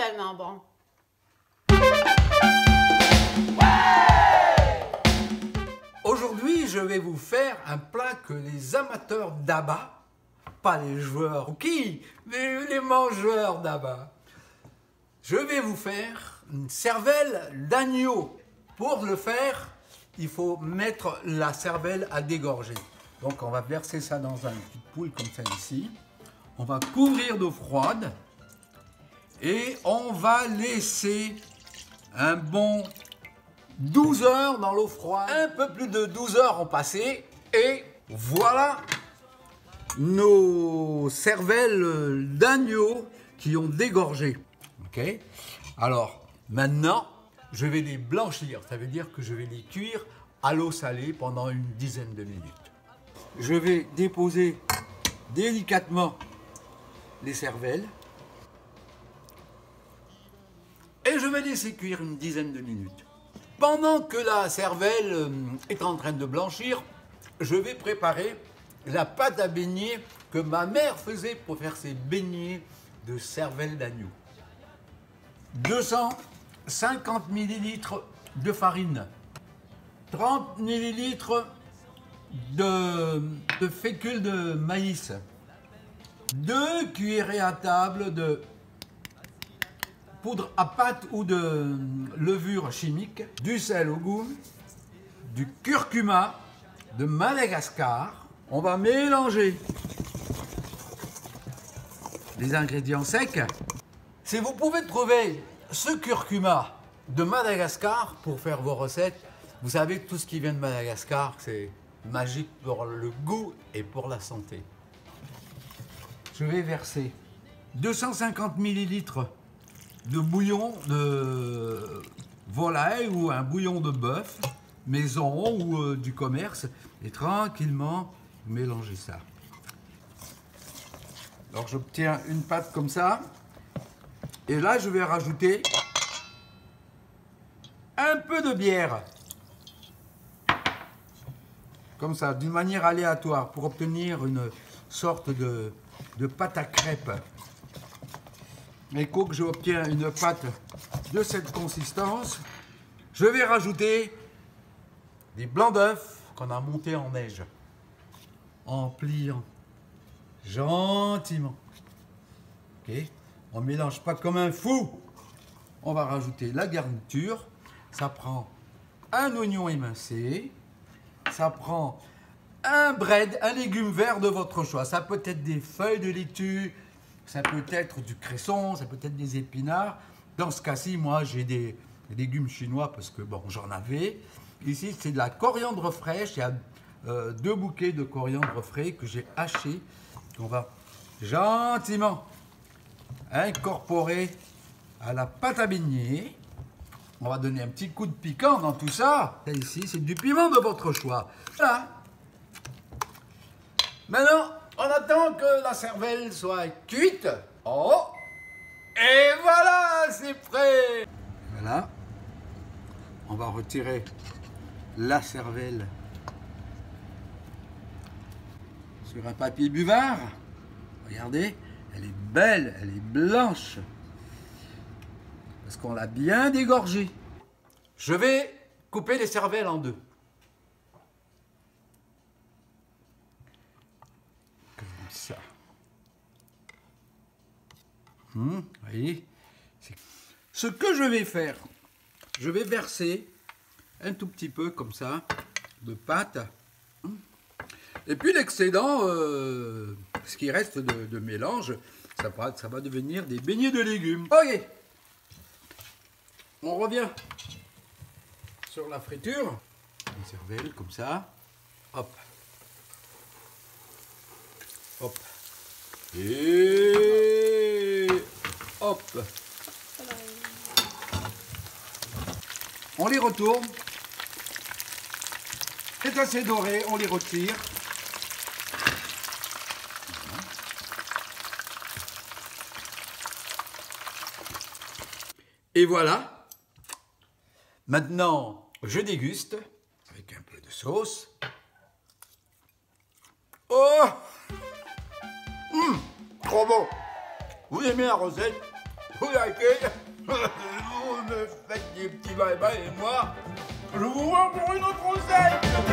tellement bon. Aujourd'hui, je vais vous faire un plat que les amateurs d'abat, pas les joueurs qui, mais les mangeurs d'abat. Je vais vous faire une cervelle d'agneau. Pour le faire, il faut mettre la cervelle à dégorger. Donc on va verser ça dans une petite poule comme ça ici. On va couvrir d'eau froide et on va laisser un bon 12 heures dans l'eau froide. Un peu plus de 12 heures ont passé et voilà nos cervelles d'agneau qui ont dégorgé. Ok. Alors maintenant, je vais les blanchir. Ça veut dire que je vais les cuire à l'eau salée pendant une dizaine de minutes. Je vais déposer délicatement les cervelles et je vais laisser cuire une dizaine de minutes. Pendant que la cervelle est en train de blanchir, je vais préparer la pâte à beignets que ma mère faisait pour faire ses beignets de cervelle d'agneau. 250 ml de farine, 30 ml de fécule de maïs, 2 cuillerées à table de poudre à pâte ou de levure chimique, du sel au goût, du curcuma de Madagascar. On va mélanger les ingrédients secs. Si vous pouvez trouver ce curcuma de Madagascar pour faire vos recettes, vous savez que tout ce qui vient de Madagascar, c'est magique pour le goût et pour la santé. Je vais verser 250 ml de bouillon de volaille ou un bouillon de bœuf, maison ou du commerce, et tranquillement mélanger ça. Alors j'obtiens une pâte comme ça, et là je vais rajouter un peu de bière, comme ça, d'une manière aléatoire, pour obtenir une sorte de pâte à crêpes. Et que j'obtiens une pâte de cette consistance, je vais rajouter des blancs d'œufs qu'on a montés en neige, en pliant gentiment. Ok, on ne mélange pas comme un fou. On va rajouter la garniture. Ça prend un oignon émincé, ça prend un bread, un légume vert de votre choix. Ça peut être des feuilles de laitue, ça peut être du cresson, ça peut être des épinards. Dans ce cas-ci, moi, j'ai des légumes chinois parce que, bon, j'en avais. Ici, c'est de la coriandre fraîche. Il y a 2 bouquets de coriandre frais que j'ai hachés. On va gentiment incorporer à la pâte à beignets. On va donner un petit coup de piquant dans tout ça. Et ici, c'est du piment de votre choix. Voilà. Maintenant, on attend que la cervelle soit cuite. Oh! Et voilà, c'est prêt! Voilà. On va retirer la cervelle sur un papier buvard. Regardez, elle est belle, elle est blanche. Parce qu'on l'a bien dégorgée. Je vais couper les cervelles en 2. Ça. Vous voyez, ce que je vais faire, je vais verser un tout petit peu comme ça de pâte. Et puis l'excédent, ce qui reste de mélange, ça va devenir des beignets de légumes. Ok. On revient sur la friture. Une cervelle comme ça. Hop. Hop. Et hop. On les retourne. C'est assez doré, on les retire. Et voilà. Maintenant, je déguste avec un peu de sauce. Oh! Trop bon! Vous aimez la recette? vous likez, vous me faites des petits bye-bye et moi, je vous vois pour une autre recette.